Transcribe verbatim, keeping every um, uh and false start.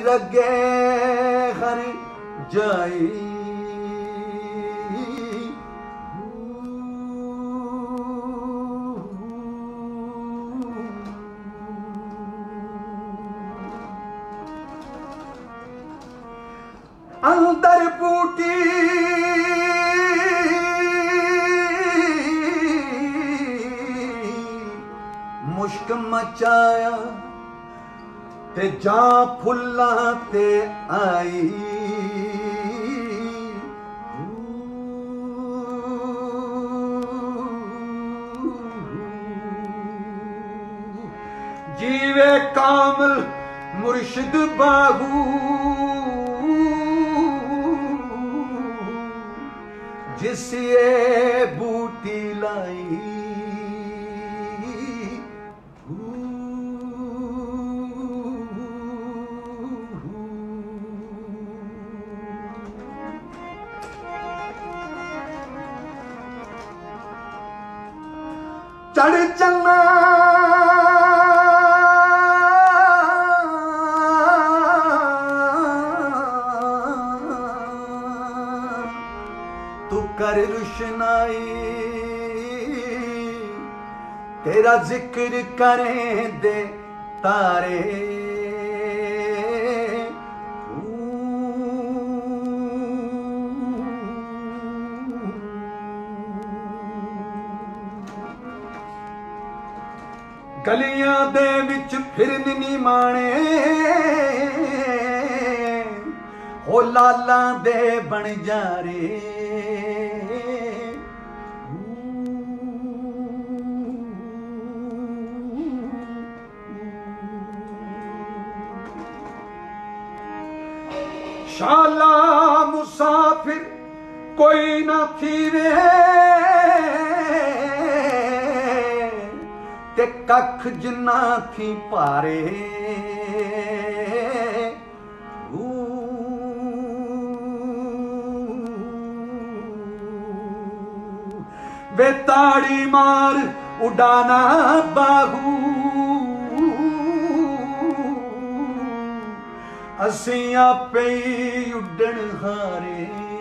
लगे हर जाई अंदर बूटी मुश्क मचाया ते जा फुल्ला ते आई जीवे कामल मुर्शिद बाहू जिस ये बूटी लाई चढ़ चलना तू कर रुशनाई तेरा जिक्र करें दे तारे गलियां दे विच फिरन नी माणे हो लाला दे बन जा रे शाला मुसाफिर कोई ना थीवे ते कख जिन्ना थी पारे वे ताड़ी मार उड़ाना बाहू असी आपे उड़न हारे